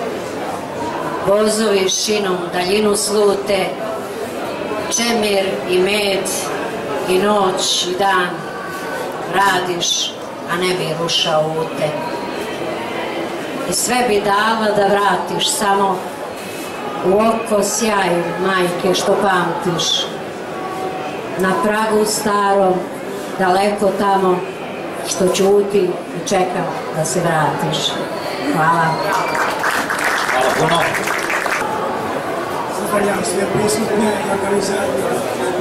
vozovi šinom daljinu slute, čemir i med i noć i dan, radiš, a ne bi rušao ute. I sve bi dala da vratiš samo u oko sjaju majke što pamtiš. Na pragu starom, daleko tamo, što ćuti i čeka da se vratiš. Hvala. Hvala puno. Zahvaljam sve prisutne i organizatore.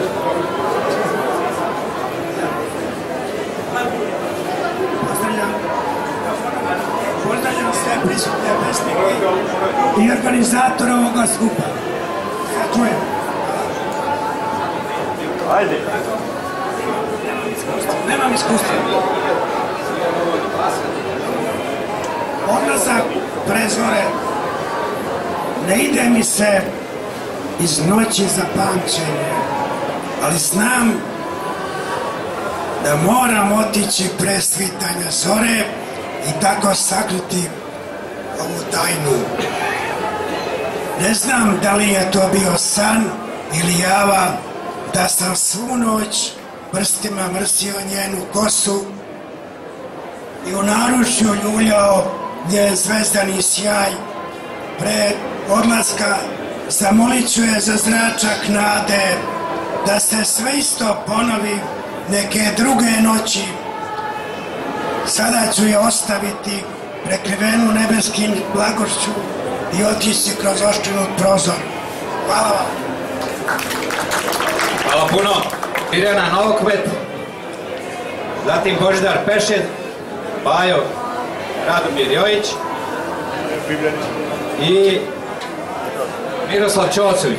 Pozdravljam. Pozdravljam sve prisutne pesnike i organizatore ovoga skupa. Sad čujem. Ajde. Nemam iskustva. Odlazak prezore ne ide mi se iz noći za pamćenje, ali znam da moram otići pre svitanja zore i tako sakriti ovu tajnu. Ne znam da li je to bio san ili java, da sam svu noć prstima mrsio njenu kosu i u naručju ljuljao njen zvezdani sjaj. Pre odlaska zamolit ću je za zračak nade, da se sve isto ponovi neke druge noći. Sada ću je ostaviti prekrivenu nebeskim blagošću i otići kroz oščinut prozor. Hvala vam. Hvala puno. Irena Novokmet, zatim Božidar Pešed, Bajo Radomir Jojić i Miroslav Ćocović.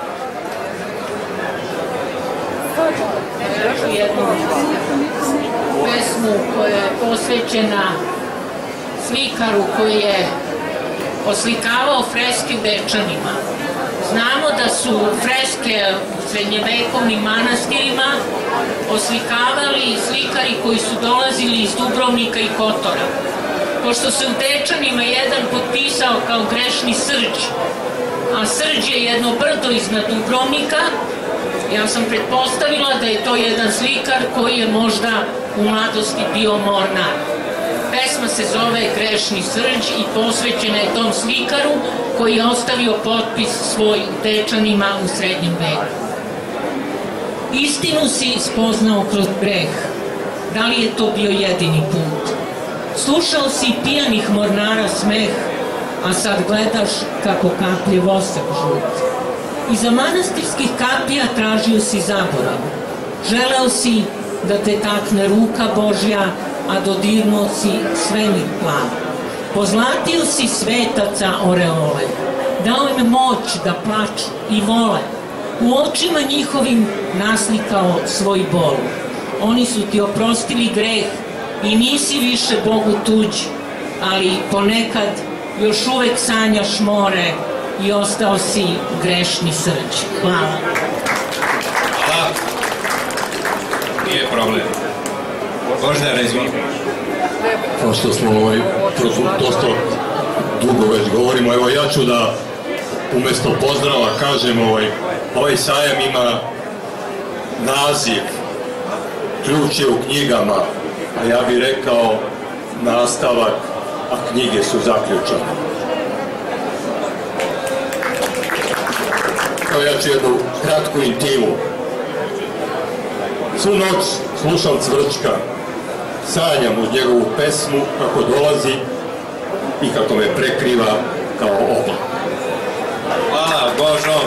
Još jednu pesmu koja je posvećena slikaru koji je oslikavao freske u Dečanima. Znamo da su freske u srednjevekovnim manastirima oslikavali slikari koji su dolazili iz Dubrovnika i Kotora. Pošto se u Dečanima jedan potpisao kao grešni Srđ, a Srđ je jedno brdo iznad Dubrovnika, ja sam pretpostavila da je to jedan slikar koji je možda u mladosti bio mornar. Pesma se zove Grešni Srđ i posvećena je tom slikaru koji je ostavio potpis svoj u Dečanima u srednjem veku. Istinu si spoznao kroz greh, da li je to bio jedini put? Slušao si pijanih mornara smeh, a sad gledaš kako kaplje vosak žut. Iza manastirskih kapija tražio si zaborav, želeo si da te takne ruka Božja, a dodirnuo si svemir plav. Pozlatio si svetaca oreole, dao im moć da plaču i vole, u očima njihovim naslikao svoj bol. Oni su ti oprostili greh i nisi više Bogu tuđ, ali ponekad još uvek sanjaš more i ostao si grešni srđ. Hvala. Hvala. Nije problem. Boždare, izvini. Pošto smo ovaj, dosta dugo već govorimo, evo ja ću da umjesto pozdrava kažem ovaj, ovaj sajam ima naziv Ključ je u knjigama, a ja bih rekao nastavak, a knjige su zaključane. Evo ja ću jednu kratku intimu. Svu noć slušam Cvrčka, sanjam uz njegovu pesmu kako dolazi i kako me prekriva kao oblak. Hvala, Božo.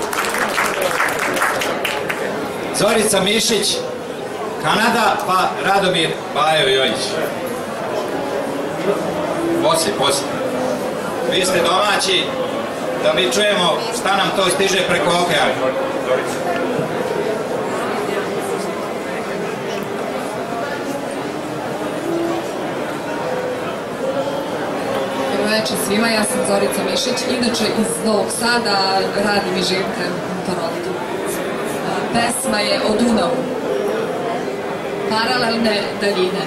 Zorica Mišić, Kanada, pa Radomir Bajo Jojić. Poslije, poslije. Vi ste domaći, da mi čujemo šta nam to stiže preko okeana. Dobro večer svima, ja sam Zorica Mišić, inače iz Novog Sada, radim i živim trenutno u Torontu. Pesma je o Dunavu. Paralelne daljine.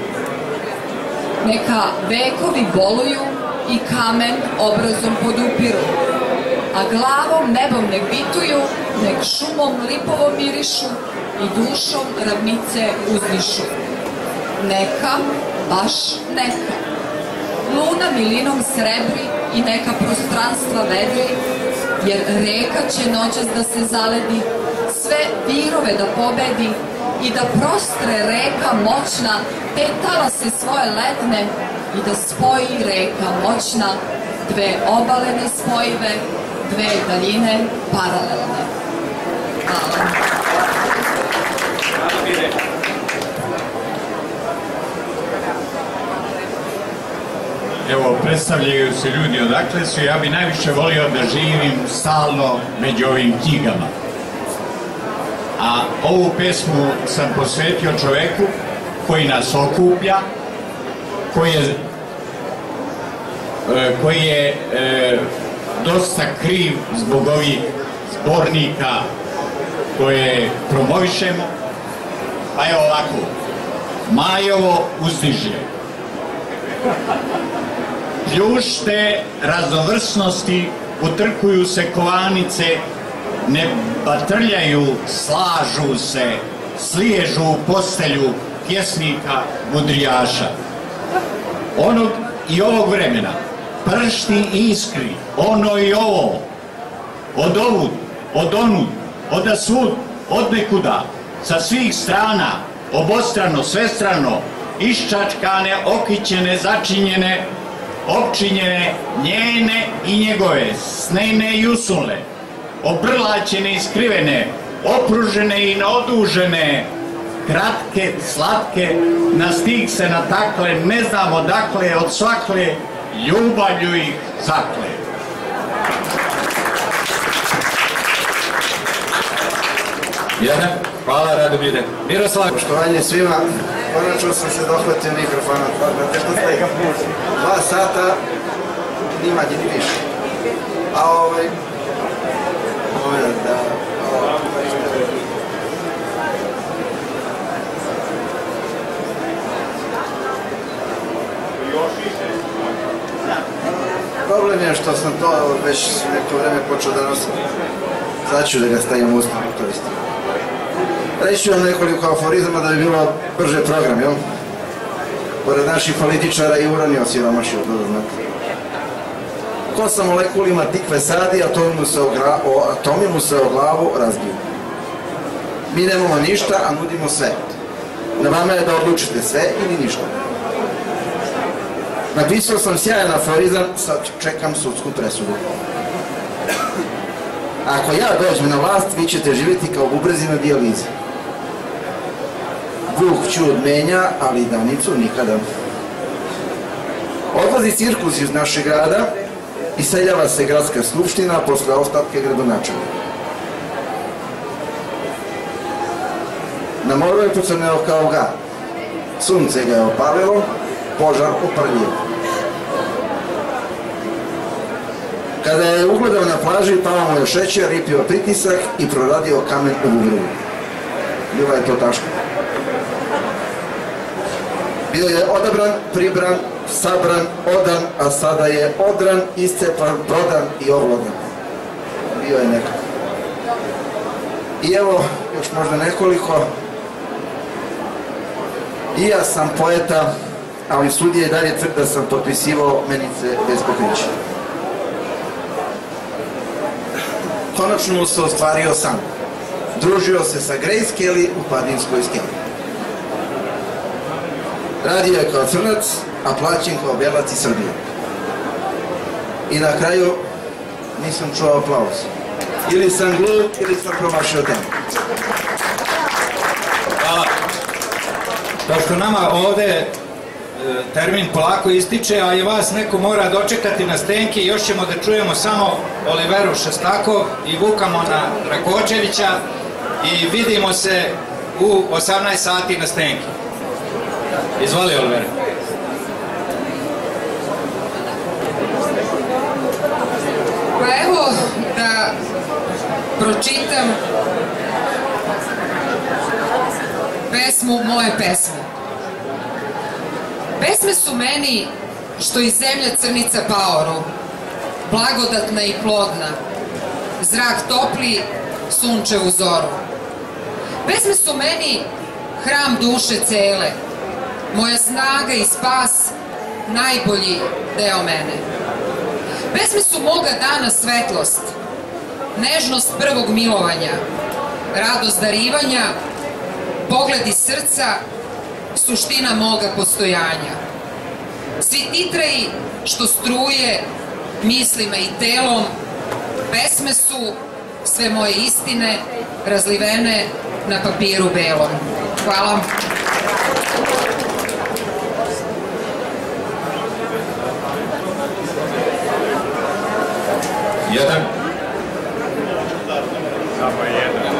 Neka vekovi boluju i kamen obrazom podupiru, a glavom nebom nek bituju, nek šumom lipovom mirišu i dušom ravnice uzdišu. Neka, baš neka. Luna milinom srebri i neka prostranstva vedri, jer reka će noćas da se zaledi, sve virove da pobedi i da prostre reka moćna petala se svoje ledne i da spoji reka moćna dve obale nespojive, dve daljine paralelne. Hvala. Evo, predstavljaju se ljudi odakle su, ja bi najviše volio da živim stalno među ovim knjigama. A ovu pesmu sam posvetio čoveku koji nas okuplja, koji je, koji je e, dosta kriv zbog ovih zbornika koje promovišemo. Pa je ovako, Majovo uzdiže. Pljušte raznovrsnosti, utrkuju se kovanice, ne batrljaju, slažu se, sliježu u postelju pjesnika mudrijaša. Onog i ovog vremena, pršti iskri, ono i ovo, od ovud, od onud, oda svud, od nekuda, sa svih strana, obostrano, svestrano, iščačkane, okićene, začinjene, opčinjene, njene i njegove, snene i usunle, obrlačene i skrivene, opružene i naodužene, kratke, slatke, na stih se natakle, ne znam odakle, od svakle, ljubavlju ih zakle. Jedan, hvala Radomire. Miroslav. Poštovanje svima, konačno sam se dohvatio mikrofona, dva sata, ni manje ni više. A ovaj, moment da, problem je što sam to već neko vreme počeo da nosim. Sad ću da ga stavim u usta, to isto. Reći ću vam nekoliko aforizama da bi bilo brže program, jel? Pored naših političara i uranio siromašio, dobro znate. Ko sa molekulima tikve sadi, atomi mu se o, o, atomi mu se o glavu razbiju. Mi nemamo ništa, a nudimo sve. Na vama je da odlučite sve ili ništa. Napisao sam sjajan aforizam, sad čekam sudsku presudu. Ako ja dođem na vlast, vi ćete živjeti kao bubrezi na dijalizi. Vuk čud menja, ali danicu nikada. Odlazi cirkus iz našeg grada, iseljava se gradska skupština posle ostavke gradonačelnika. Na moru je pocrneo kao gad. Sunce ga je opalilo, požar uprljio. Kada je ugledao na plaži, pao mu je šećer, ripio pritisak i proradio kamen u bubregu. Bila je to taška. Bio je odabran, pribran, sabran, odan, a sada je odran, iscepan, prodan i ovlodan. Bio je nekako. I evo, još možda nekoliko. I ja sam poeta, ali sudije i dalje tvrde da sam potpisivao menice bez pokrića. Konačno mu se ostvario san. Družio se sa Grace Kelly u Padinskoj skeli. Radio je kao crnac, a plaćen kao belac iz Srbije. I na kraju nisam čuo aplauz. Ili sam glup, ili sam promašio temu. Hvala. Pošto nama ovde termin polako ističe, a i vas neko mora dočekati na Stenki, još ćemo da čujemo samo Oliveru Šestakov i Vukamona Rakočevića i vidimo se u osamnaest sati na Stenki. Izvoli, Olivera. Pa evo da pročitam pesmu Moje pesme. Pesme su meni što iz zemlje crnica paoru, blagodatna i plodna, zrak topli, sunče u zoru. Pesme su meni hram duše cele, moja snaga i spas, najbolji deo mene. Pesme su moga dana svetlost, nežnost prvog milovanja, radost darivanja, pogled iz srca, suština moga postojanja. Svi titraji što struje mislima i telom, pesme su sve moje istine razlivene na papiru belom. Hvala. Jedan. Samo jedan.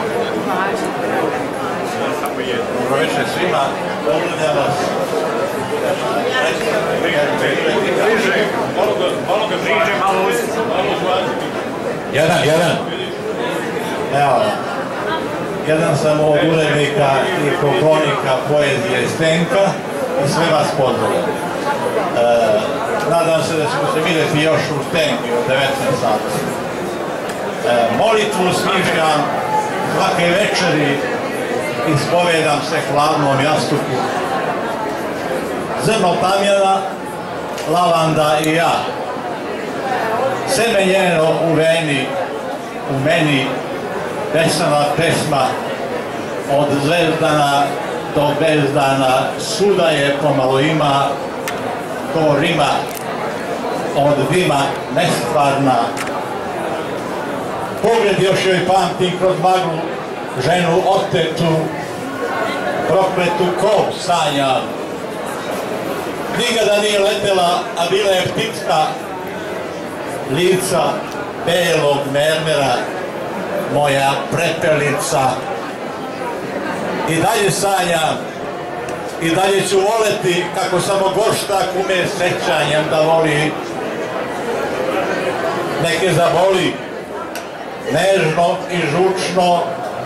Samo jedan. Dobro večer svima. Pozdravljam vas. Bliže. Malo ga bliže, malo usta. Jedan, jedan. Evo. Jedan sam od urednika i poklonika poezije Stenka i sve vas pozdravljam. Nadam se da ćemo se vidjeti još u Stenki u devetnaest sati. Molitvu smišljam svake večeri, ispovedam se hladnom jastuku. Zrno tamjana, lavanda i ja. Seme njeno u veni, u meni, pesama pesma, od zvezdana do bezdana, svuda je pomalo ima, to rima, od dima nestvarna. Pogled još joj pamtim kroz maglu, ženu otetu, prokletu ko sanjam. Nikada nije letela, a bila je ptica, lica belog mermera, moja prepelica. I dalje sanjam, i dalje ću voleti kako samo goštak ume sećanjem da voli. Neke zaboli, nežno i žučno,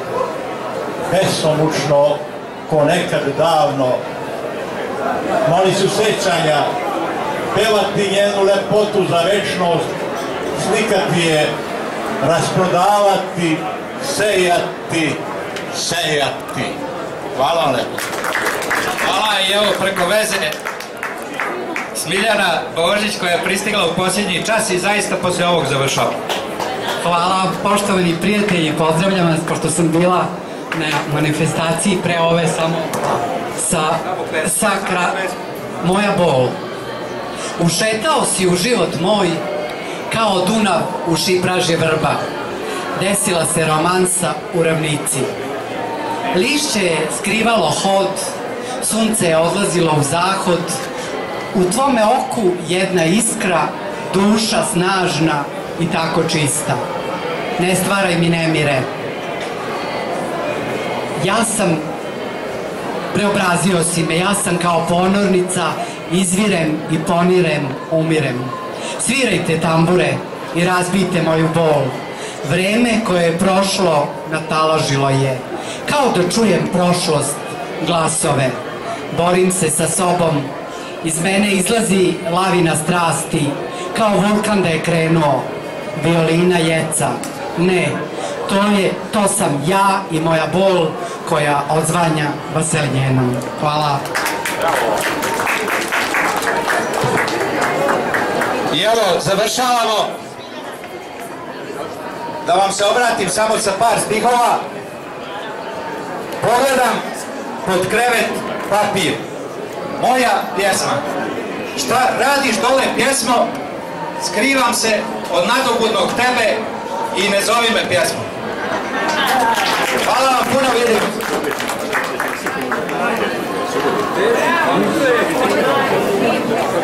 besomučno, ko nekad davno. Moli su sećanja, pevati njenu lepotu za večnost, slikati je, rasprodavati, sejati, sejati. Hvala vam lepo. Hvala i evo preko veze Smiljana Božić koja je pristigla u posljednji čas i zaista posle ovog završava. Hvala, poštovani prijatelji, pozdravljam vas, pošto sam bila na manifestaciji pre ove samo sa, sa kra... Moja bol. Ušetao si u život moj kao Dunav u šipražje vrba. Desila se romansa u ravnici. Lišće je skrivalo hod, sunce je odlazilo u zahod, u tvome oku jedna iskra, duša snažna i tako čista. Ne stvaraj mi nemire. Ja sam preobrazio si me, ja sam kao ponornica, izvirem i ponirem, umirem. Svirajte tambure i razbijte moju bol. Vreme koje je prošlo nataložilo je, kao da čujem prošlost, glasove. Borim se sa sobom, iz mene izlazi lavina strasti, kao vulkan da je krenuo, violina jeca. Ne, to je, to sam ja i moja bol koja odzvanja vaseljenom. Hvala. I evo, završavamo. Da vam se obratim samo sa par stihova. Pogledam pod krevet papir. Moja pjesma. Šta radiš dole pjesmo? Skrivam se od nadobudnog tebe i ne zovi me pjesmom. Hvala vam puno, vidimo.